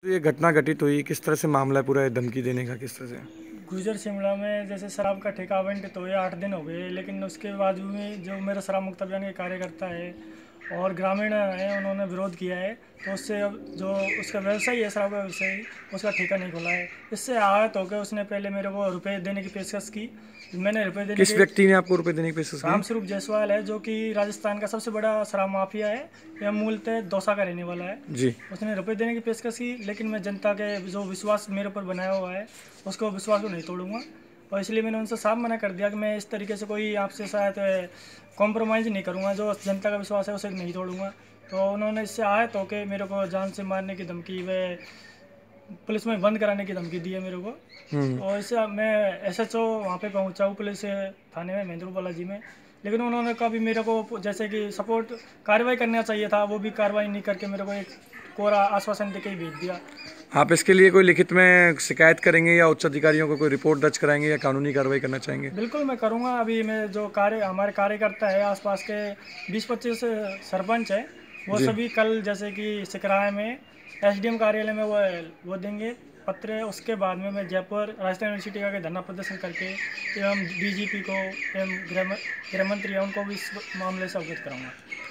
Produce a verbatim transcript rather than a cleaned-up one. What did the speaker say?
तो ये घटना घटित हुई, किस तरह से मामला है पूरा, धमकी देने का किस तरह से? गुजर शिमला में जैसे शराब का ठेका आवंटित हुए आठ दिन हो गए, लेकिन उसके बावजूद भी जो मेरा शराब मुक्त अभियान के कार्यकर्ता है और ग्रामीण है, उन्होंने विरोध किया है। तो उससे अब जो उसका व्यवसायी है, शराब का व्यवसायी, उसका ठेका नहीं खोला है। इससे आहत होकर उसने पहले मेरे को रुपए देने की पेशकश की। मैंने रुपए देने किस के व्यक्ति ने आपको रुपए देने की पेशकश की? रामस्वरूप जायसवाल है, जो कि राजस्थान का सबसे बड़ा शराब माफिया है। यह मूलतः दौसा का रहने वाला है। जी। उसने रुपए देने की पेशकश की, लेकिन मैं जनता के जो विश्वास मेरे ऊपर बनाया हुआ है, उसको विश्वास को नहीं तोड़ूंगा। और इसलिए मैंने उनसे साफ मना कर दिया कि मैं इस तरीके से कोई आपसे शायद कॉम्प्रोमाइज़ नहीं करूँगा। जो जनता का विश्वास है उसे नहीं तोड़ूंगा। तो उन्होंने इससे आहत होकर मेरे को जान से मारने की धमकी व पुलिस में बंद कराने की धमकी दी है मेरे को। और इससे मैं एस एच ओ वहाँ पर पहुँचा हूँ, पुलिस थाने में महेंद्र बालाजी में। लेकिन उन्होंने कभी मेरे को जैसे कि सपोर्ट कार्रवाई करना चाहिए था, वो भी कार्रवाई नहीं करके मेरे को एक कोरा आश्वासन देके ही भेज दिया। आप इसके लिए कोई लिखित में शिकायत करेंगे या उच्च अधिकारियों को कोई रिपोर्ट दर्ज कराएंगे या कानूनी कार्रवाई करना चाहेंगे? बिल्कुल मैं करूँगा। अभी मैं जो कार्य हमारे कार्यकर्ता है, आसपास के बीस पच्चीस सरपंच है, वो जी। सभी कल जैसे कि सिकराय में एस डी एम कार्यालय में वो वो देंगे पत्र। उसके बाद में मैं जयपुर राजस्थान यूनिवर्सिटी का धरना प्रदर्शन करके एवं डी जी पी को एवं गृह गृह मंत्री है उनको भी इस मामले से अवगत कराऊंगा।